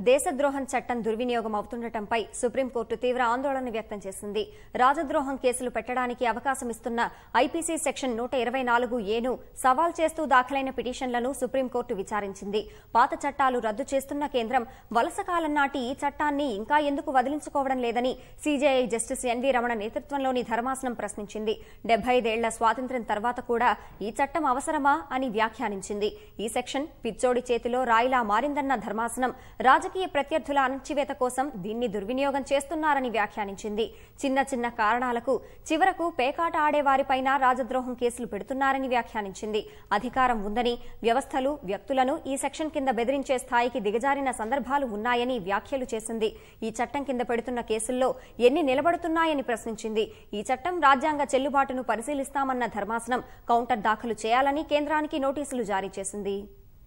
దేశద్రోహం చట్టం దుర్వినియోగం అవుతుండటంపై సుప్రీంకోర్టు తీవ్ర ఆందోళన వ్యక్తం చేసింది. రాజద్రోహం కేసులు పెట్టడానికి అవకాశం ఇస్తున్న ఐపీసీ సెక్షన్ 124(a)ను సవాల్ చేస్తూ దాఖలైన పిటిషన్లను సుప్రీంకోర్టు విచారించింది. పాత చట్టాలు రద్దు చేస్తున్న కేంద్రం వలసకాలం నాటి ఈ చట్టాన్ని ఇంకా ఎందుకు వదిలించుకోవడం లేదని సీజేఐ జస్టిస్ ఎన్వీ రమణ నేతృత్వంలోని ధర్మాసనం ప్రశ్నించింది. 75 ఏళ్ల స్వాతంత్ర్యం తర్వాత కూడా ఈ చట్టం అవసరమా అని వ్యాఖ్యానించింది. ఈ సెక్షన్ పిచ్చోడి చేతిలో రాయిలా మారిందన్న ధర్మాసనం రాజకీయ ప్రత్యర్థుల అణచివేత కోసం దీన్ని దుర్వినియోగం చేస్తున్నారని వ్యాఖ్యానించింది. చిన్న చిన్న కారణాలకు చివరకు పేకాట ఆడేవారిపైన రాజద్రోహం కేసులు పెడుతున్నారని వ్యాఖ్యానించింది. అధికారం ఉందని వ్యవస్థలు వ్యక్తులను ఈ సెక్షన్ కింద బెదిరించే స్థాయికి దిగజారిన సందర్భాలు ఉన్నాయని వ్యాఖ్యలు చేసింది. ఈ చట్టం కింద పెడుతున్న కేసుల్లో ఎన్ని నిలబడుతున్నాయని ప్రశ్నించింది. ఈ చట్టం రాజ్యాంగ చెల్లుబాటును పరిశీలిస్తామన్న ధర్మాసనం కౌంటర్ దాఖలు చేయాలని కేంద్రానికి నోటీసులు జారీ చేసింది.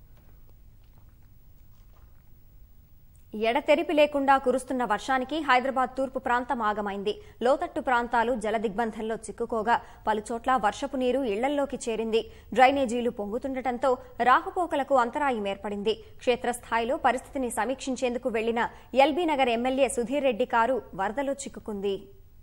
ఎడతెరిపి లేకుండా కురుస్తున్న వర్షానికి హైదరాబాద్ తూర్పు ప్రాంతం ఆగమైంది. లోతట్టు ప్రాంతాలు జలదిగ్బంధంలో చిక్కుకోగా పలుచోట్ల వర్షపు నీరు ఇళ్లల్లోకి చేరింది. డ్రైనేజీలు పొంగుతుండటంతో రాకపోకలకు అంతరాయం ఏర్పడింది. క్షేత్రస్థాయిలో పరిస్థితిని సమీక్షించేందుకు వెళ్లిన LB Nagar MLA Sudheer Reddy car వరదలో చిక్కుకుంది.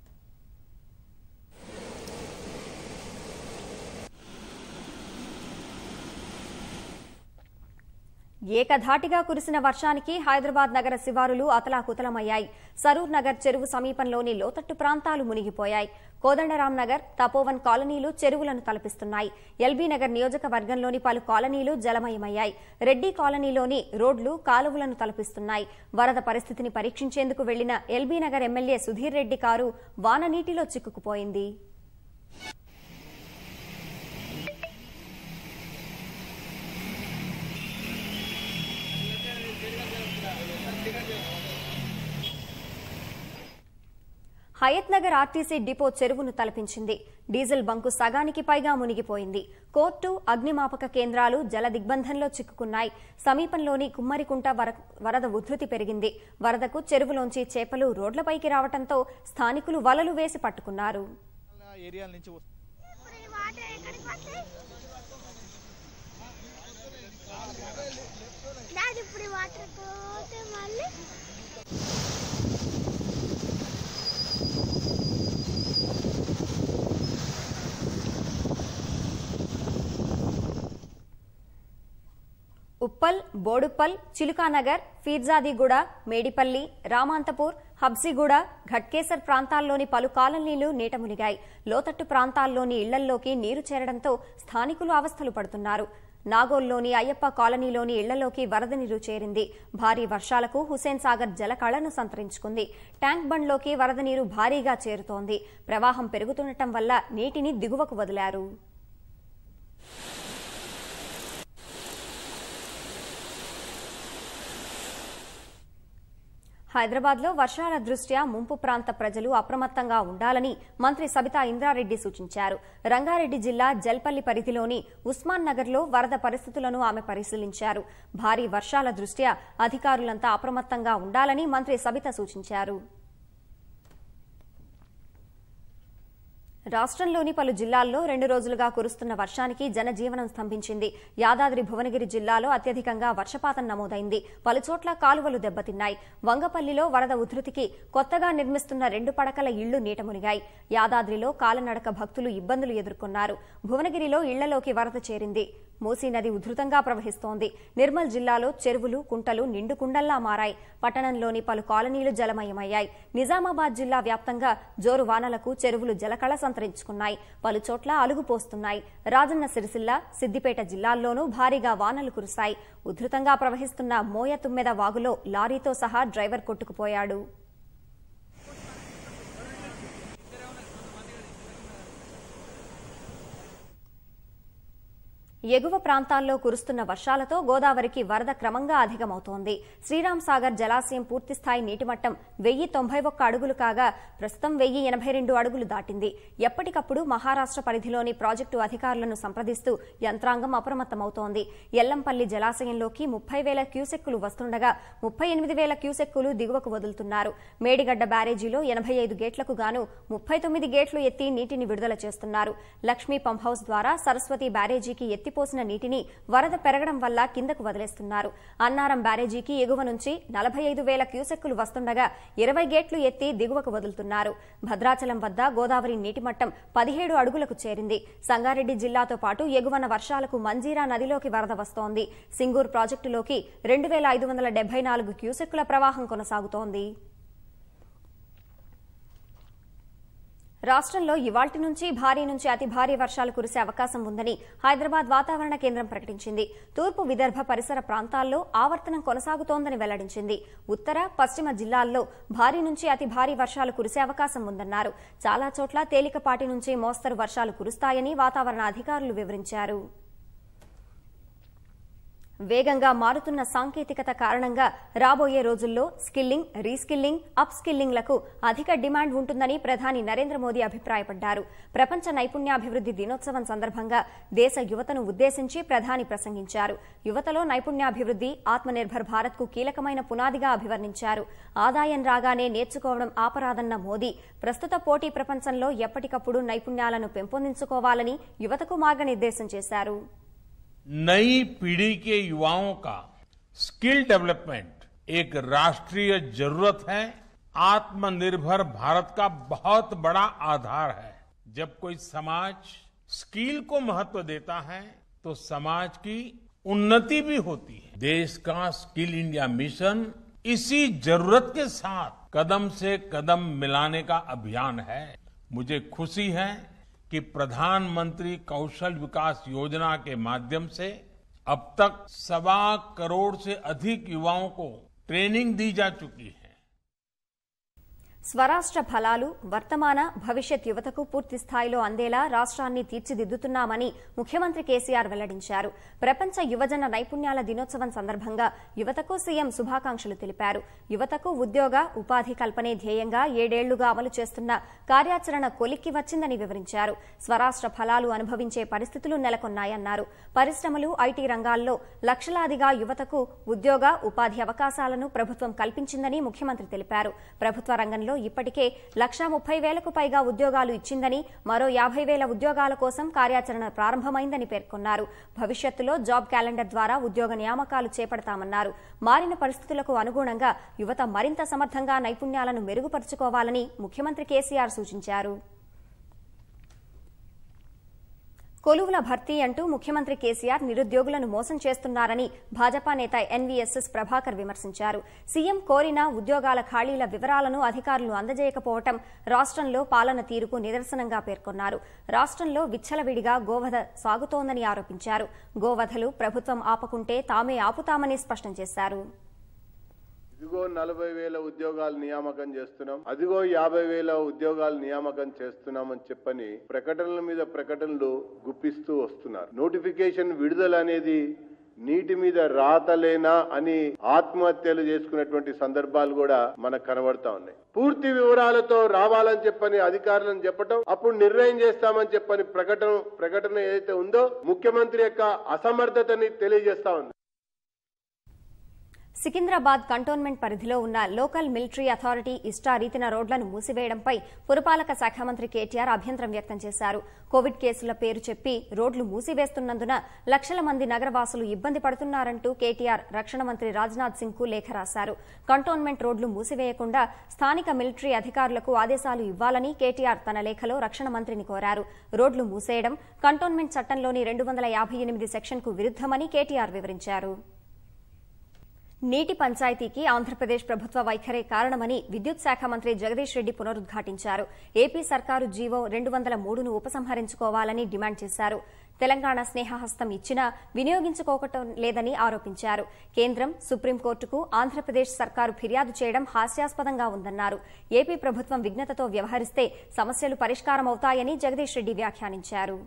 ఏకధాటిగా కురిసిన వర్షానికి హైదరాబాద్ నగర శివారులు అతలాకుతలమయ్యాయి. సరూర్ నగర్ చెరువు సమీపంలోని లోతట్టు ప్రాంతాలు మునిగిపోయాయి. కోదండరాం నగర్, తపోవన్ కాలనీలు చెరువులను తలపిస్తున్నాయి. ఎల్బీ నగర్ నియోజకవర్గంలోని పలు కాలనీలు జలమయమయ్యాయి. రెడ్డి కాలనీలోని రోడ్లు కాలువలను తలపిస్తున్నాయి. వరద పరిస్థితిని పరీక్షించేందుకు వెళ్లిన LB Nagar MLA Sudheer Reddy car వాన నీటిలో చిక్కుకుపోయింది. హయత్ నగర్ ఆర్టీసీ డిపో చెరువును తలపించింది. డీజిల్ బంకు సగానికి పైగా మునిగిపోయింది. కోర్టు, అగ్నిమాపక కేంద్రాలు జల దిగ్బంధంలో చిక్కుకున్నాయి. సమీపంలోని కుమ్మరికుంట వరద ఉధృతి పెరిగింది. వరదకు చెరువులోంచి చేపలు రోడ్లపైకి రావడంతో స్థానికులు వలలు వేసి పట్టుకున్నారు. ఉప్పల్, బోడుప్పల్, చిలుకానగర్, ఫీర్జాదిగూడ, మేడిపల్లి, రామాంతపూర్, హబ్సిగూడ, ఘట్కేసర్ ప్రాంతాల్లోని పలు కాలనీలు నీట మునిగాయి. లోతట్టు ప్రాంతాల్లోని ఇళ్లల్లోకి నీరు చేరడంతో స్థానికులు అవస్థలు పడుతున్నారు. నాగోల్లోని అయ్యప్ప కాలనీలోని ఇళ్లలోకి వరద నీరు చేరింది. భారీ వర్షాలకు హుసేన్ సాగర్ జలకళను సంతరించుకుంది. ట్యాంక్ బండ్లోకి వరద నీరు భారీగా చేరుతోంది. ప్రవాహం పెరుగుతుండటం వల్ల నీటిని దిగువకు వదిలారు. హైదరాబాద్లో వర్షాల దృష్ట్యా ముంపు ప్రాంత ప్రజలు అప్రమత్తంగా ఉండాలని మంత్రి సబితా ఇంద్రారెడ్డి సూచించారు. రంగారెడ్డి జిల్లా జల్పల్లి పరిధిలోని ఉస్మాన్ నగర్లో వరద పరిస్థితులను ఆమె పరిశీలించారు. భారీ వర్షాల దృష్ట్యా అధికారులంతా అప్రమత్తంగా ఉండాలని మంత్రి సబిత సూచించారు. రాష్ట్రంలోని పలు జిల్లాల్లో 2 రోజులుగా కురుస్తున్న వర్షానికి జనజీవనం స్తంభించింది. యాదాద్రి భువనగిరి జిల్లాలో అత్యధికంగా వర్షపాతం నమోదైంది. పలుచోట్ల కాలువలు దెబ్బతిన్నాయి. వంగపల్లిలో వరద ఉధృతికి కొత్తగా నిర్మిస్తున్న 2 పడకల ఇళ్లు నీట మునిగాయి. యాదాద్రిలో కాలనడక భక్తులు ఇబ్బందులు ఎదుర్కొన్నారు. భువనగిరిలో ఇళ్లలోకి వరద చేరింది. మూసీ నది ఉధృతంగా ప్రవహిస్తోంది. నిర్మల్ జిల్లాలో చెరువులు, కుంటలు నిండు కుండల్లా మారాయి. పట్టణంలోని పలు కాలనీలు జలమయమయ్యాయి. నిజామాబాద్ జిల్లా వ్యాప్తంగా జోరు వానలకు చెరువులు జలకళ సంతరించుకున్నాయి. పలుచోట్ల అలుగుపోస్తున్నాయి. రాజన్న సిరిసిల్ల, సిద్దిపేట జిల్లాల్లోనూ భారీగా వానలు కురిశాయి. ఉధృతంగా ప్రవహిస్తున్న మోయ తుమ్మెద వాగులో లారీతో సహా డ్రైవర్ కొట్టుకుపోయాడు. ఎగువ ప్రాంతాల్లో కురుస్తున్న వర్షాలతో గోదావరికి వరద క్రమంగా అధికమవుతోంది. శ్రీరామ్ సాగర్ జలాశయం పూర్తిస్థాయి నీటిమట్టం 1091 అడుగులు కాగా ప్రస్తుతం 1082 అడుగులు దాటింది. ఎప్పటికప్పుడు మహారాష్ట్ర పరిధిలోని ప్రాజెక్టు అధికారులను సంప్రదిస్తూ యంత్రాంగం అప్రమత్తమవుతోంది. ఎల్లంపల్లి జలాశయంలోకి 30,000 క్యూసెక్కులు వస్తుండగా 38,000 క్యూసెక్కులు దిగువకు వదులుతున్నారు. మేడిగడ్డ బ్యారేజీలో 85 గేట్లకు గాను 39 గేట్లు ఎత్తి నీటిని విడుదల చేస్తున్నారు. లక్ష్మీ పంప్ హౌస్ ద్వారా సరస్వతి బ్యారేజీకి ఎత్తి ఎత్తిపోసిన నీటిని వరద పెరగడం వల్ల కిందకు వదిలేస్తున్నారు. అన్నారం బ్యారేజీకి ఎగువ నుంచి 45,000 క్యూసెక్కులు వస్తుండగా 20 గేట్లు ఎత్తి దిగువకు వదులుతున్నారు. భద్రాచలం వద్ద గోదావరి నీటిమట్టం 17 అడుగులకు చేరింది. సంగారెడ్డి జిల్లాతో పాటు ఎగువన వర్షాలకు మంజీరా నదిలోకి వరద వస్తోంది. సింగూరు ప్రాజెక్టులోకి 2,574 క్యూసెక్కుల ప్రవాహం కొనసాగుతోంది. రాష్ట్రంలో ఇవాళ్టి నుంచి భారీ నుంచి అతి భారీ వర్షాలు కురిసే అవకాశం ఉందని హైదరాబాద్ వాతావరణ కేంద్రం ప్రకటించింది. తూర్పు విదర్భ పరిసర ప్రాంతాల్లో ఆవర్తనం కొనసాగుతోందని వెల్లడించింది. ఉత్తర, పశ్చిమ జిల్లాల్లో భారీ నుంచి అతి భారీ వర్షాలు కురిసే అవకాశం ఉందన్నారు. చాలా చోట్ల తేలికపాటి నుంచి మోస్తరు వర్షాలు కురుస్తాయని వాతావరణ అధికారులు వివరించారు. వేగంగా మారుతున్న సాంకేతికత కారణంగా రాబోయే రోజుల్లో స్కిల్లింగ్, రీస్కిల్లింగ్, అప్ స్కిల్లింగ్లకు అధిక డిమాండ్ ఉంటుందని ప్రధాని నరేంద్ర మోదీ అభిప్రాయపడ్డారు. ప్రపంచ నైపుణ్యాభివృద్ది దినోత్సవం సందర్భంగా దేశ యువతను ఉద్దేశించి ప్రధాని ప్రసంగించారు. యువతలో నైపుణ్యాభివృద్ది ఆత్మనిర్భర్ భారత్కు కీలకమైన పునాదిగా అభివర్ణించారు. ఆదాయం రాగానే నేర్చుకోవడం ఆపరాదన్న మోదీ ప్రస్తుత పోటీ ప్రపంచంలో ఎప్పటికప్పుడు నైపుణ్యాలను పెంపొందించుకోవాలని యువతకు మార్గనిర్దేశం చేశారు. नई पीढ़ी के युवाओं का स्किल डेवलपमेंट एक राष्ट्रीय जरूरत है, आत्मनिर्भर भारत का बहुत बड़ा आधार है. जब कोई समाज स्किल को महत्व देता है तो समाज की उन्नति भी होती है. देश का स्किल इंडिया मिशन इसी जरूरत के साथ कदम से कदम मिलाने का अभियान है. मुझे खुशी है कि प्रधानमंत्री कौशल विकास योजना के माध्यम से अब तक 1.25 करोड़ से अधिक युवाओं को ट्रेनिंग दी जा चुकी है. స్వరాష్ట్ర ఫలాలు వర్తమాన భవిష్యత్ యువతకు పూర్తి స్థాయిలో అందేలా రాష్ట్రాన్ని తీర్చిదిద్దుతున్నామని ముఖ్యమంత్రి కేసీఆర్ వెల్లడించారు. ప్రపంచ యువజన నైపుణ్యాల దినోత్సవం సందర్భంగా యువతకు సీఎం శుభాకాంక్షలు తెలిపారు. యువతకు ఉద్యోగ ఉపాధి కల్పనే ధ్యేయంగా 7 ఏళ్లుగా అమలు చేస్తున్న కార్యాచరణ కొలిక్కి వచ్చిందని వివరించారు. స్వరాష్ట్ర ఫలాలు అనుభవించే పరిస్థితులు నెలకొన్నాయన్నారు. పరిశ్రమలు, ఐటీ రంగాల్లో లక్షలాదిగా యువతకు ఉద్యోగ ఉపాధి అవకాశాలను ప్రభుత్వం కల్పించిందని ముఖ్యమంత్రి తెలిపారు. ప్రభుత్వ రంగంలో ఇప్పటికే 1,30,000కు పైగా ఉద్యోగాలు ఇచ్చిందని, మరో 50,000 ఉద్యోగాల కోసం కార్యాచరణ ప్రారంభమైందని పేర్కొన్నారు. భవిష్యత్తులో జాబ్ క్యాలెండర్ ద్వారా ఉద్యోగ నియామకాలు చేపడతామన్నారు. మారిన పరిస్థితులకు అనుగుణంగా యువత మరింత సమర్థంగా నైపుణ్యాలను మెరుగుపరుచుకోవాలని ముఖ్యమంత్రి కేసీఆర్ సూచించారు. కొలువుల భర్తీ అంటూ ముఖ్యమంత్రి కేసీఆర్ నిరుద్యోగులను మోసం చేస్తున్నారని భాజపా నేత ఎన్వీఎస్ఎస్ ప్రభాకర్ విమర్శించారు. సీఎం కోరిన ఉద్యోగాల ఖాళీల వివరాలను అధికారులు అందజేయకపోవడం రాష్ట్రంలో పాలన తీరుకు నిదర్శనంగా పేర్కొన్నారు. రాష్ట్రంలో విచ్చలవిడిగా గోవధ సాగుతోందని ఆరోపించారు. గోవధలు ప్రభుత్వం ఆపకుంటే తామే ఆపుతామని స్పష్టం చేశారు. ఇదిగో 40,000 ఉద్యోగాలు నియామకం చేస్తున్నాం, అదిగో 50,000 ఉద్యోగాలు నియామకం చేస్తున్నామని చెప్పని ప్రకటనల మీద ప్రకటనలు గుప్పిస్తూ వస్తున్నారు. నోటిఫికేషన్ విడుదల అనేది నీటి మీద రాతలేనా అని ఆత్మహత్యలు చేసుకున్నటువంటి సందర్భాలు కూడా మనకు కనబడతా ఉన్నాయి. పూర్తి వివరాలతో రావాలని చెప్పని అధికారులను చెప్పటం, అప్పుడు నిర్ణయం చేస్తామని చెప్పని ప్రకటన ఏదైతే ఉందో ముఖ్యమంత్రి యొక్క అసమర్థతని తెలియజేస్తా ఉంది. సికింద్రాబాద్ కంటోన్మెంట్ పరిధిలో ఉన్న లోకల్ మిలిటరీ అథారిటీ ఇష్టారీతిన రోడ్లను మూసివేయడంపై పురపాలక శాఖ మంత్రి కేటీఆర్ అభ్యంతరం వ్యక్తం చేశారు. కోవిడ్ కేసుల పేరు చెప్పి రోడ్లు మూసివేస్తున్నందున లక్షల మంది నగరవాసులు ఇబ్బంది పడుతున్నారంటూ కేటీఆర్ రక్షణ మంత్రి రాజ్నాథ్ సింగ్ కు లేఖ రాశారు. కంటోన్మెంట్ రోడ్లు మూసివేయకుండా స్థానిక మిలిటరీ అధికారులకు ఆదేశాలు ఇవ్వాలని కేటీఆర్ తన లేఖలో రక్షణ మంత్రిని కోరారు. రోడ్లు మూసేయడం కంటోన్మెంట్ చట్టంలోని 258 సెక్షన్కు విరుద్దమని కేటీఆర్ వివరించారు. నీటి పంచాయతీకి ఆంధ్రప్రదేశ్ ప్రభుత్వ వైఖరే కారణమని విద్యుత్ శాఖ మంత్రి జగదీష్ రెడ్డి పునరుద్ఘాటించారు. ఏపీ సర్కారు జీవో 203ను ఉపసంహరించుకోవాలని డిమాండ్ చేశారు. తెలంగాణ స్నేహహస్తం ఇచ్చినా వినియోగించుకోవటం లేదని ఆరోపించారు. కేంద్రం, సుప్రీంకోర్టుకు ఆంధ్రప్రదేశ్ సర్కారు ఫిర్యాదు చేయడం హాస్యాస్పదంగా ఉందన్నారు. ఏపీ ప్రభుత్వం విఘ్నతతో వ్యవహరిస్తే సమస్యలు పరిష్కారమవుతాయని జగదీష్ రెడ్డి వ్యాఖ్యానించారు.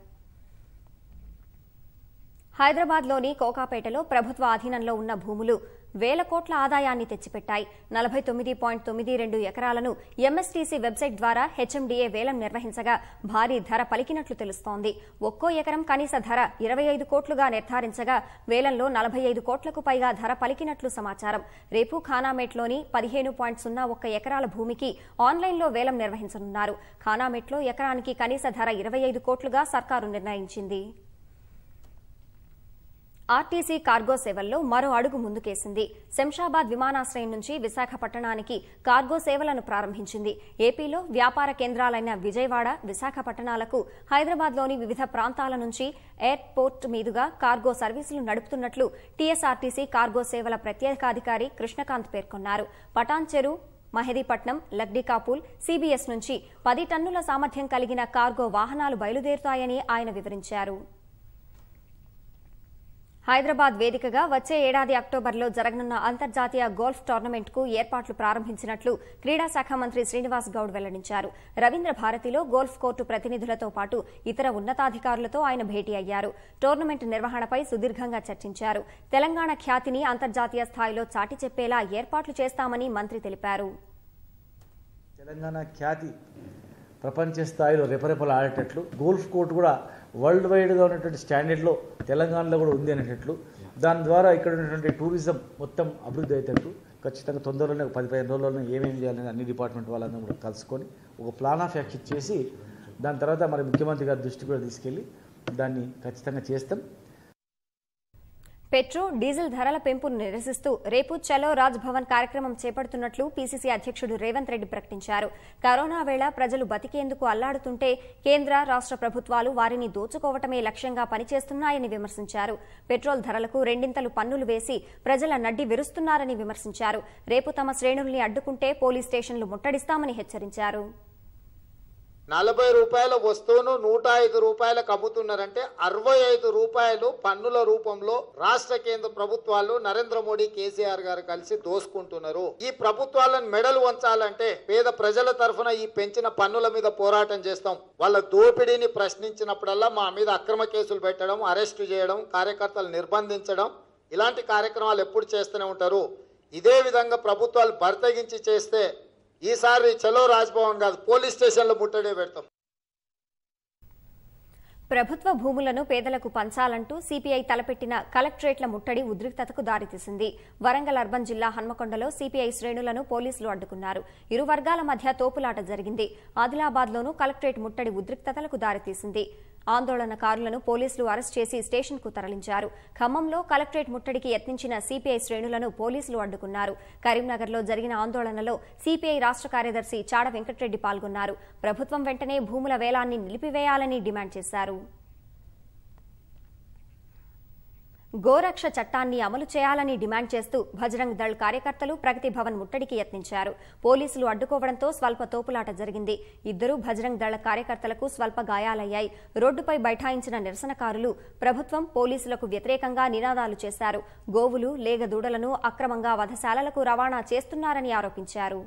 హైదరాబాద్లోని కోకాపేటలో ప్రభుత్వ అధీనంలో ఉన్న భూములు వేల కోట్ల ఆదాయాన్ని తెచ్చిపెట్టాయి. 49.92 ఎకరాలను ఎంఎస్టీసీ వెబ్సైట్ ద్వారా హెచ్ఎండీఏ వేలం నిర్వహించగా భారీ ధర పలికినట్లు తెలుస్తోంది. ఒక్కో ఎకరం కనీస ధర 25 కోట్లుగా నిర్ధారించగా వేలంలో 45 కోట్లకు పైగా ధర పలికినట్లు సమాచారం. రేపు ఖానామేట్లోని 15.01 ఎకరాల భూమికి ఆన్లైన్లో వేలం నిర్వహించనున్నారు. ఖానామేట్లో ఎకరానికి కనీస ధర 25 కోట్లుగా సర్కారు నిర్ణయించింది. ఆర్టీసీ కార్గో సేవల్లో మరో అడుగు ముందుకేసింది. శంషాబాద్ విమానాశ్రయం నుంచి విశాఖపట్టణానికి కార్గో సేవలను ప్రారంభించింది. ఏపీలో వ్యాపార కేంద్రాలైన విజయవాడ, విశాఖపట్టణాలకు హైదరాబాద్లోని వివిధ ప్రాంతాల నుంచి ఎయిర్పోర్ట్ మీదుగా కార్గో సర్వీసులు నడుపుతున్నట్లు టీఎస్ఆర్టీసీ కార్గో సేవల ప్రత్యేకాధికారి కృష్ణకాంత్ పేర్కొన్నారు. పటాన్చెరు, మహదీపట్నం, లక్డీకాపూల్, సీబీఎస్ నుంచి 10 టన్నుల సామర్థ్యం కలిగిన కార్గో వాహనాలు బయలుదేరుతాయని ఆయన వివరించారు. హైదరాబాద్ వేదికగా వచ్చే ఏడాది అక్టోబర్లో జరగనున్న అంతర్జాతీయ గోల్ఫ్ టోర్నమెంట్కు ఏర్పాట్లు ప్రారంభించినట్లు క్రీడా శాఖ మంత్రి శ్రీనివాస్ గౌడ్ వెల్లడించారు. రవీంద్ర భారతిలో గోల్ఫ్ కోర్టు ప్రతినిధులతో పాటు ఇతర ఉన్నతాధికారులతో ఆయన భేటీ అయ్యారు. టోర్నమెంట్ నిర్వహణపై సుదీర్ఘంగా చర్చించారు. తెలంగాణ ఖ్యాతిని అంతర్జాతీయ స్థాయిలో చాటి చెప్పేలా ఏర్పాట్లు చేస్తామని మంత్రి తెలిపారు. తెలంగాణ ఖ్యాతి ప్రపంచ స్థాయిలో రెపరెపలు ఆడేటట్లు గోల్ఫ్ కోర్టు కూడా వరల్డ్ వైడ్గా ఉన్నటువంటి స్టాండర్డ్లో తెలంగాణలో కూడా ఉంది అనేటట్లు, దాని ద్వారా ఇక్కడ ఉన్నటువంటి టూరిజం మొత్తం అభివృద్ధి అయ్యేటట్లు ఖచ్చితంగా తొందరలోనే 10-15 రోజుల్లోనే ఏమేమి చేయాలని అన్ని డిపార్ట్మెంట్ వాళ్ళందరూ కూడా కలుసుకొని ఒక ప్లాన్ ఆఫ్ యాక్షన్ చేసి దాని తర్వాత మరి ముఖ్యమంత్రి గారి దృష్టికి కూడా తీసుకెళ్లి దాన్ని ఖచ్చితంగా చేస్తాం. పెట్రోల్, డీజిల్ ధరల పెంపును నిరసిస్తూ రేపు చలో రాజ్ భవన్ కార్యక్రమం చేపడుతున్నట్లు పీసీసీ అధ్యక్షుడు రేవంత్ రెడ్డి ప్రకటించారు. కరోనా వేళ ప్రజలు బతికేందుకు అల్లాడుతుంటే కేంద్ర, రాష్ట్ర ప్రభుత్వాలు వారిని దోచుకోవటమే లక్ష్యంగా పనిచేస్తున్నాయని విమర్శించారు. పెట్రోల్ ధరలకు రెండింతలు పన్నులు వేసి ప్రజల నడ్డి విరుస్తున్నారని విమర్శించారు. రేపు తమ శ్రేణుల్ని అడ్డుకుంటే పోలీస్ స్టేషన్లు ముట్టడిస్తామని హెచ్చరించారు. 40 రూపాయల వస్తువును 105 రూపాయలకు అమ్ముతున్నారంటే 65 రూపాయలు పన్నుల రూపంలో రాష్ట్ర కేంద్ర ప్రభుత్వాలు నరేంద్ర మోడీ, కేసీఆర్ గారు కలిసి దోసుకుంటున్నారు. ఈ ప్రభుత్వాలను మెడలు వంచాలంటే పేద ప్రజల తరఫున ఈ పెంచిన పన్నుల మీద పోరాటం చేస్తాం. వాళ్ళ దోపిడీని ప్రశ్నించినప్పుడల్లా మా మీద అక్రమ కేసులు పెట్టడం, అరెస్టు చేయడం, కార్యకర్తలు నిర్బంధించడం, ఇలాంటి కార్యక్రమాలు ఎప్పుడు చేస్తూనే ఉంటారు. ఇదే విధంగా ప్రభుత్వాలు బర్తగించి చేస్తే ఈసారి చలో రాజ్భవన్ కాదు, పోలీస్ స్టేషన్లో ముట్టడే పెడతాం. ప్రభుత్వ భూములను పేదలకు పంచాలంటూ సిపిఐ తలపెట్టిన కలెక్టరేట్ల ముట్టడి ఉద్రిక్తతకు దారితీసింది. వరంగల్ అర్బన్ జిల్లా హన్మకొండలో సిపిఐ శ్రేణులను పోలీసులు అడ్డుకున్నారు. ఇరు వర్గాల మధ్య తోపులాట జరిగింది. ఆదిలాబాద్లోనూ కలెక్టరేట్ ముట్టడి ఉద్రిక్తతలకు దారితీసింది. ఆందోళనకారులను పోలీసులు అరెస్ట్ చేసి స్టేషన్కు తరలించారు. ఖమ్మంలో కలెక్టరేట్ ముట్టడికి యత్నించిన సిపిఐ శ్రేణులను పోలీసులు అడ్డుకున్నారు. కరీంనగర్లో జరిగిన ఆందోళనలో సిపిఐ రాష్ట్ర కార్యదర్శి చాడ వెంకటరెడ్డి పాల్గొన్నారు. ప్రభుత్వం వెంటనే భూముల వేలాన్ని నిలిపివేయాలని డిమాండ్ చేశారు. గోరక్ష చట్టాన్ని అమలు చేయాలని డిమాండ్ చేస్తూ బజరంగ్ దళ్ కార్యకర్తలు ప్రగతి భవన్ ముట్టడికి యత్నించారు. పోలీసులు అడ్డుకోవడంతో స్వల్ప తోపులాట జరిగింది. ఇద్దరు బజరంగ్ దళ కార్యకర్తలకు స్వల్ప గాయాలయ్యాయి. రోడ్డుపై బైఠాయించిన నిరసనకారులు ప్రభుత్వం, పోలీసులకు వ్యతిరేకంగా నినాదాలు చేశారు. గోవులు, లేగదూడలను అక్రమంగా వధశాలలకు రవాణా చేస్తున్నారని ఆరోపించారు.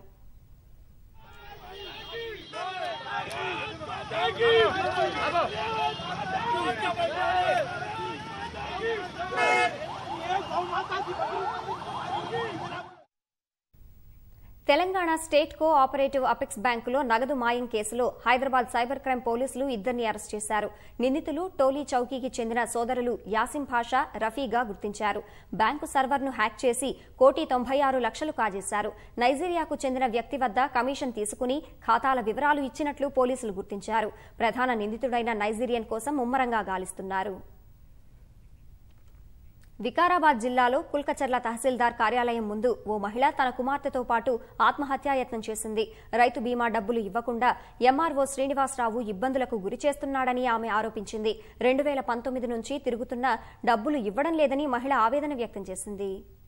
Telangana state cooperative apex బ్యాంకులో నగదు మాయం కేసులో హైదరాబాద్ సైబర్ క్రైమ్ పోలీసులు ఇద్దరిని అరెస్ట్ చేశారు. నిందితులు టోలీ చౌకీకి చెందిన సోదరులు యాసిం భాషా, రఫీగా గుర్తించారు. బ్యాంకు సర్వర్ను హ్యాక్ చేసి 1,96,00,000 కాజేశారు. నైజీరియాకు చెందిన వ్యక్తి వద్ద కమిషన్ తీసుకుని ఖాతాల వివరాలు ఇచ్చినట్లు పోలీసులు గుర్తించారు. ప్రధాన నిందితుడైన నైజీరియన్ కోసం ముమ్మరంగా గాలిస్తున్నారు. వికారాబాద్ జిల్లాలో కుల్కచర్ల తహసీల్దార్ కార్యాలయం ముందు ఓ మహిళ తన కుమార్తెతో పాటు ఆత్మహత్యాయత్నం చేసింది. రైతు బీమా డబ్బులు ఇవ్వకుండా ఎంఆర్ఓ శ్రీనివాసరావు ఇబ్బందులకు గురిచేస్తున్నాడని ఆమె ఆరోపించింది. 2019 నుంచి తిరుగుతున్నా డబ్బులు ఇవ్వడం లేదని మహిళ ఆవేదన వ్యక్తం చేసింది.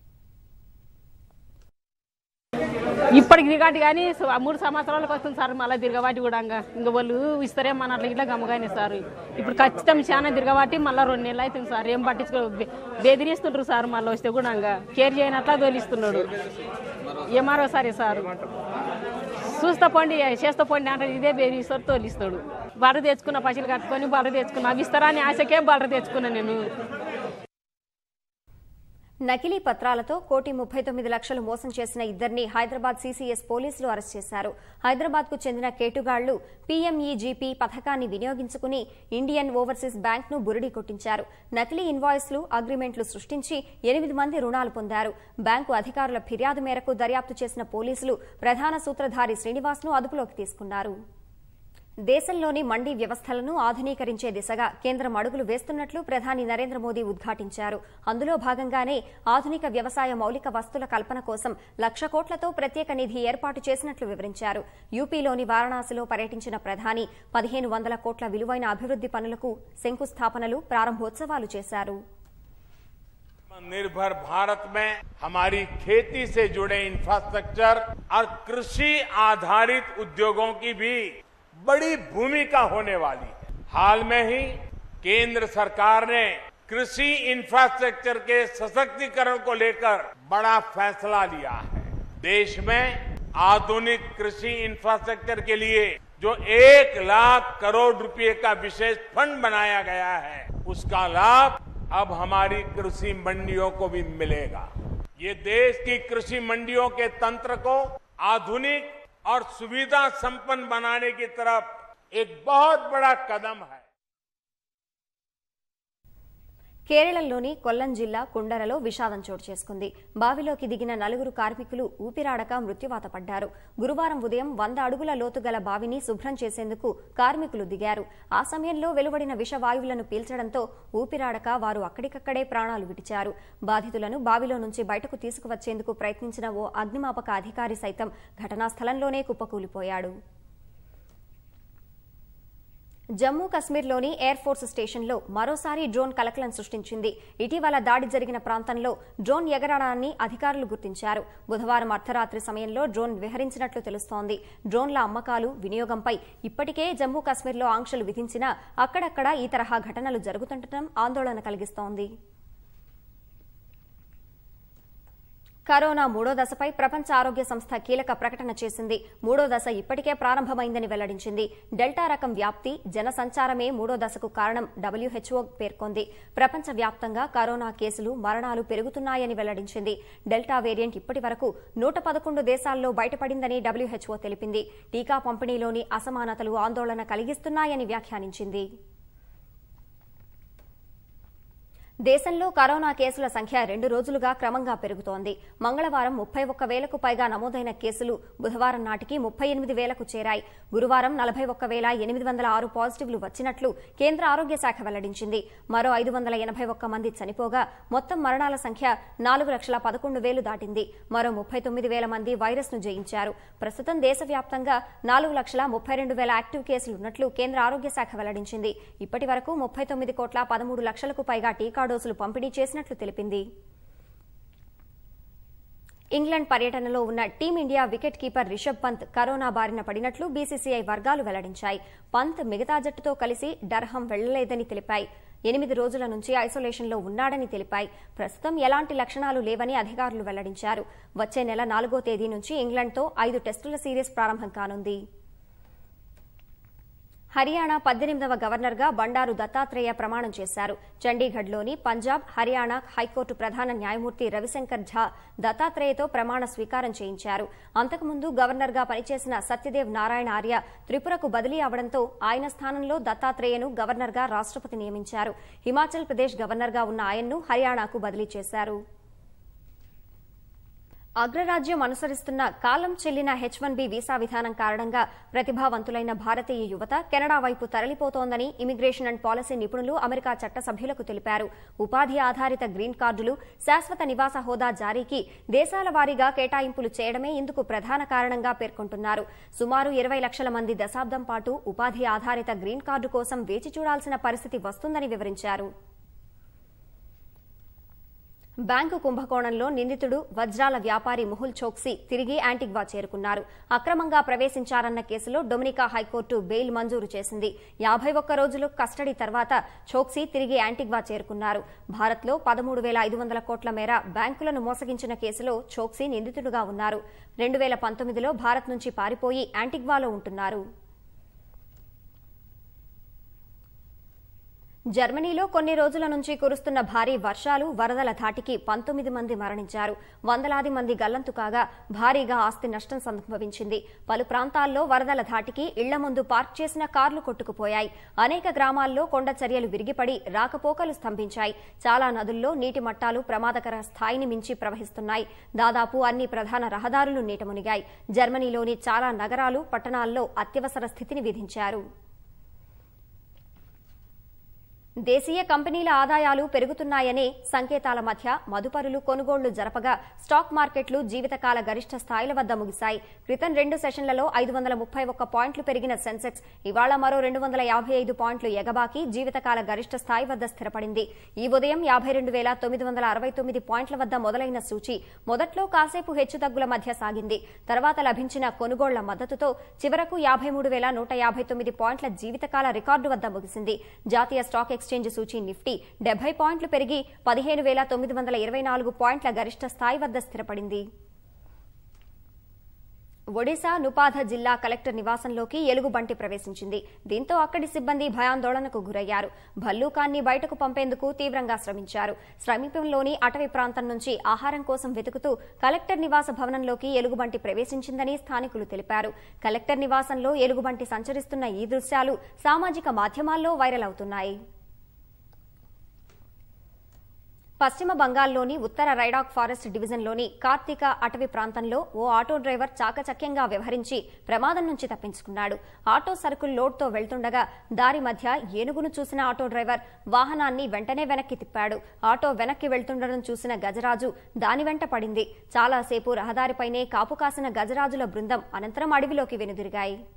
ఇప్పటికి దిగాటి కానీ 3 సంవత్సరాలకు వస్తుంది సార్. మళ్ళీ తిరగబాటి కూడా ఇంకా వాళ్ళు ఇస్తారేమో అట్లా ఇట్లా గమ్మగానే సార్. ఇప్పుడు ఖచ్చితంగా చాలా తిరగబాటి మళ్ళీ 2 నెలలు అవుతుంది సార్. ఏం పట్టించుకో బెదిరిస్తుంటారు సార్. మళ్ళీ వస్తే కూడా కేర్ చేయనట్లా తోలిస్తున్నాడు. ఏమారో సరే సార్, చూస్తా పోండి, చేస్తా పోండి అంటే ఇదే బెదిరిస్తారు, తోలిస్తాడు. బర్ర తెచ్చుకున్న పైసలు కట్టుకొని బర్ర తెచ్చుకున్నా, అవి ఇస్తారా అని ఆశకే బర్ర తెచ్చుకున్నా నేను. నకిలీ పత్రాలతో 1,39,00,000 మోసం చేసిన ఇద్దరిని హైదరాబాద్ సీసీఎస్ పోలీసులు అరెస్ట్ చేశారు. హైదరాబాద్కు చెందిన కేటుగాళ్లు పీఎంఈజీపీ పథకాన్ని వినియోగించుకుని ఇండియన్ ఓవర్సీస్ బ్యాంక్ను బురిడి కొట్టించారు. నకిలీ ఇన్వాయిస్లు, అగ్రిమెంట్లు సృష్టించి 8 మంది రుణాలు పొందారు. బ్యాంకు అధికారుల ఫిర్యాదు మేరకు దర్యాప్తు చేసిన పోలీసులు ప్రధాన సూత్రధారి శ్రీనివాస్ను అదుపులోకి తీసుకున్నారు. దేశంలోని మండీ వ్యవస్థలను ఆధునీకరించే దిశగా కేంద్రం అడుగులు వేస్తున్నట్లు ప్రధాని నరేంద్ర మోదీ ఉద్ఘాటించారు. అందులో భాగంగానే ఆధునిక వ్యవసాయ మౌలిక వస్తుల కల్పన కోసం 1,00,000 కోట్లతో ప్రత్యేక నిధి ఏర్పాటు చేసినట్లు వివరించారు. యూపీలోని వారణాసిలో పర్యటించిన ప్రధాని 1,500 కోట్ల విలువైన అభివృద్ది పనులకు శంకుస్థాపనలు, ప్రారంభోత్సవాలు చేశారు. निर्भर भारत में हमारी खेती से जुड़े इंफ्रास्ट्रक्चर और कृषि आधारित उद्योगों की भी बड़ी भूमिका होने वाली है. हाल में ही केंद्र सरकार ने कृषि इंफ्रास्ट्रक्चर के सशक्तिकरण को लेकर बड़ा फैसला लिया है. देश में आधुनिक कृषि इंफ्रास्ट्रक्चर के लिए जो 1 लाख करोड़ रुपए का विशेष फंड बनाया गया है, उसका लाभ अब हमारी कृषि मंडियों को भी मिलेगा. ये देश की कृषि मंडियों के तंत्र को आधुनिक और सुविधा संपन्न बनाने की तरफ एक बहुत बड़ा कदम है. కేరళలోని కొల్లం జిల్లా కుండరలో విషాదం చోటు చేసుకుంది. బావిలోకి దిగిన 4 కార్మికులు ఊపిరాడక మృత్యువాత పడ్డారు. గురువారం ఉదయం 100 అడుగుల లోతు గల బావిని శుభ్రం చేసేందుకు కార్మికులు దిగారు. ఆ సమయంలో వెలువడిన విషవాయువులను పీల్చడంతో ఊపిరాడక వారు అక్కడికక్కడే ప్రాణాలు విడిచారు. బాధితులను బావిలో నుంచి బయటకు తీసుకువచ్చేందుకు ప్రయత్నించిన ఓ అగ్నిమాపక అధికారి సైతం ఘటనా స్థలంలోనే కుప్పకూలిపోయాడు. జమ్మూ కశ్మీర్లోని ఎయిర్ ఫోర్స్ స్టేషన్లో మరోసారి డ్రోన్ కలకలం సృష్టించింది. ఇటీవల దాడి జరిగిన ప్రాంతంలో డ్రోన్ ఎగరడాన్ని అధికారులు గుర్తించారు. బుధవారం అర్ధరాత్రి సమయంలో డ్రోన్ విహరించినట్లు తెలుస్తోంది. డ్రోన్ల అమ్మకాలు, వినియోగంపై ఇప్పటికే జమ్మూ కశ్మీర్లో ఆంక్షలు విధించినా అక్కడక్కడ ఈ తరహా ఘటనలు జరుగుతుండటం ఆందోళన కలిగిస్తోంది. కరోనా 3వ దశపై ప్రపంచ ఆరోగ్య సంస్థ కీలక ప్రకటన చేసింది. 3వ దశ ఇప్పటికే ప్రారంభమైందని వెల్లడించింది. డెల్టా రకం వ్యాప్తి, జనసంచారమే 3వ దశకు కారణం WHO పేర్కొంది. ప్రపంచ వ్యాప్తంగా కరోనా కేసులు, మరణాలు పెరుగుతున్నాయని వెల్లడించింది. డెల్టా వేరియంట్ ఇప్పటి వరకు 111 దేశాల్లో బయటపడిందని WHO తెలిపింది. టీకా పంపిణీలోని అసమానతలు ఆందోళన కలిగిస్తున్నాయని వ్యాఖ్యానించింది. దేశంలో కరోనా కేసుల సంఖ్య 2 రోజులుగా క్రమంగా పెరుగుతోంది. మంగళవారం 31,000కు పైగా నమోదైన కేసులు బుధవారం నాటికి 38,000కు చేరాయి. గురువారం 41,806 పాజిటివ్లు వచ్చినట్లు కేంద్ర ఆరోగ్య శాఖ వెల్లడించింది. మరో 581 మంది చనిపోగా మొత్తం మరణాల సంఖ్య 4,11,000 దాటింది. మరో 39,000 మంది వైరస్ను జయించారు. ప్రస్తుతం దేశవ్యాప్తంగా 4,32,000 యాక్టివ్ కేసులున్నట్లు కేంద్ర ఆరోగ్య శాఖ వెల్లడించింది. ఇప్పటి వరకు 39,13,00,000కు పైగా టీకా డోసులు పంపిణీ చేసినట్లు తెలిపింది. ఇంగ్లాండ్ పర్యటనలో ఉన్న team India wicket keeper Rishabh Pant corona బారిన పడినట్లు బీసీసీఐ వర్గాలు వెల్లడించాయి. పంత్ మిగతా జట్టుతో కలిసి డర్హం వెళ్లలేదని తెలిపాయి. 8 రోజుల నుంచి ఐసోలేషన్లో ఉన్నాడని తెలిపాయి. ప్రస్తుతం ఎలాంటి లక్షణాలు లేవని అధికారులు వెల్లడించారు. వచ్చే నెల 4వ తేదీ నుంచి ఇంగ్లాండ్తో 5 టెస్టుల సిరీస్ ప్రారంభం కానుంది. హర్యానా 18వ గవర్నర్గా బండారు దత్తాత్రేయ ప్రమాణం చేశారు. చండీగఢ్లోని పంజాబ్, హర్యానా హైకోర్టు ప్రధాన న్యాయమూర్తి రవిశంకర్ ఝా దత్తాత్రేయతో ప్రమాణ స్వీకారం చేయించారు. అంతకుముందు గవర్నర్గా పనిచేసిన సత్యదేవ్ నారాయణ ఆర్య త్రిపురకు బదిలీ అవడంతో ఆయన స్థానంలో దత్తాత్రేయను గవర్నర్గా రాష్ట్రపతి నియమించారు. హిమాచల్ ప్రదేశ్ గవర్నర్గా ఉన్న ఆయన్ను హర్యానాకు బదిలీ చేశారు. అగ్రరాజ్యం అనుసరిస్తున్న కాలం చెల్లిన H1B వీసా విధానం కారణంగా ప్రతిభావంతులైన భారతీయ యువత కెనడా వైపు తరలిపోతోందని ఇమిగ్రేషన్ అండ్ పాలసీ నిపుణులు అమెరికా చట్టసభ్యులకు తెలిపారు. ఉపాధి ఆధారిత గ్రీన్ కార్డులు, శాశ్వత నివాస హోదా జారీకి దేశాల వారీగా కేటాయింపులు చేయడమే ఇందుకు ప్రధాన కారణంగా పేర్కొంటున్నారు. సుమారు 20 లక్షల మంది దశాబ్దం పాటు ఉపాధి ఆధారిత గ్రీన్ కార్డు కోసం వేచి చూడాల్సిన పరిస్థితి వస్తుందని వివరించారు. బ్యాంకు కుంభకోణంలో నిందితుడు వజ్రాల వ్యాపారి మెహుల్ చోక్సీ తిరిగి యాంటిగ్వా చేరుకున్నారు. అక్రమంగా ప్రవేశించారన్న కేసులో డొమినికా హైకోర్టు బెయిల్ మంజూరు చేసింది. 51 రోజులు కస్టడీ తర్వాత చోక్సీ తిరిగి యాంటిగ్వా చేరుకున్నారు. భారత్లో 13,500 కోట్ల మేర బ్యాంకులను మోసగించిన కేసులో చోక్సీ నిందితుడుగా ఉన్నారు. 2019లో భారత్ నుంచి పారిపోయి యాంటిగ్వాలో ఉంటున్నారు. జర్మనీలో కొన్ని రోజుల నుంచి కురుస్తున్న భారీ వర్షాలు వరదల ధాటికి 19 మంది మరణించారు. వందలాది మంది గల్లంతు కాగా భారీగా ఆస్తి నష్టం సంభవించింది. పలు ప్రాంతాల్లో వరదల ధాటికి ఇళ్ల ముందు పార్క్ చేసిన కార్లు కొట్టుకుపోయాయి. అనేక గ్రామాల్లో కొండ చర్యలు విరిగిపడి రాకపోకలు స్తంభించాయి. చాలా నదుల్లో నీటి మట్టాలు ప్రమాదకర స్థాయిని మించి ప్రవహిస్తున్నాయి. దాదాపు అన్ని ప్రధాన రహదారులు నీట మునిగాయి. జర్మనీలోని చాలా నగరాలు, పట్టణాల్లో అత్యవసర స్థితిని విధించారు. దేశీయ కంపెనీల ఆదాయాలు పెరుగుతున్నాయనే సంకేతాల మధ్య మదుపరులు కొనుగోళ్లు జరపగా స్టాక్ మార్కెట్లు జీవితకాల గరిష్ట స్థాయిల వద్ద ముగిశాయి. క్రితం 2 సెషన్లలో 531 పాయింట్లు పెరిగిన సెన్సెక్స్ ఇవాళ మరో 255 పాయింట్లు ఎగబాకి జీవితకాల గరిష్ట స్థాయి వద్ద స్థిరపడింది. ఈ ఉదయం 52,969 పాయింట్ల వద్ద మొదలైన సూచీ మొదట్లో కాసేపు హెచ్చుతగ్గుల మధ్య సాగింది. తర్వాత లభించిన కొనుగోళ్ల మద్దతుతో చివరకు 53,159 పాయింట్ల జీవితకాల రికార్డు వద్ద ముగిసింది. జాతీయ స్టాక్ ఎక్స్చేంజ్ సూచీ నిఫ్టీ 70 పాయింట్లు పెరిగి 15,924 పాయింట్ల గరిష్ట స్థాయి వద్ద స్థిరపడింది. ఒడిశా నుపాధ జిల్లా కలెక్టర్ నివాసంలోకి ఎలుగుబంటి ప్రవేశించింది. దీంతో అక్కడి సిబ్బంది భయాందోళనకు గురయ్యారు. భల్లూకాన్ని బయటకు పంపేందుకు తీవ్రంగా శ్రమించారు. సమీపంలోని అటవీ ప్రాంతం నుంచి ఆహారం కోసం వెతుకుతూ కలెక్టర్ నివాస భవనంలోకి ఎలుగుబంటి ప్రవేశించిందని స్థానికులు తెలిపారు. కలెక్టర్ నివాసంలో ఎలుగుబంటి సంచరిస్తున్న ఈ దృశ్యాలు సామాజిక మాధ్యమాల్లో వైరల్ అవుతున్నాయి. పశ్చిమ బంగాల్లోని ఉత్తర రైడాక్ ఫారెస్ట్ డివిజన్లోని కార్తీక అటవీ ప్రాంతంలో ఓ ఆటో డ్రైవర్ చాకచక్యంగా వ్యవహరించి ప్రమాదం నుంచి తప్పించుకున్నాడు. ఆటో సరుకులు లోడ్తో వెళ్తుండగా దారి మధ్య ఏనుగును చూసిన ఆటో డ్రైవర్ వాహనాన్ని వెంటనే వెనక్కి తిప్పాడు. ఆటో వెనక్కి వెళ్తుండడం చూసిన గజరాజు దాని వెంట పడింది. చాలాసేపు రహదారిపైనే కాపు కాసిన గజరాజుల బృందం అనంతరం అడవిలోకి వెనుదిరిగాయి.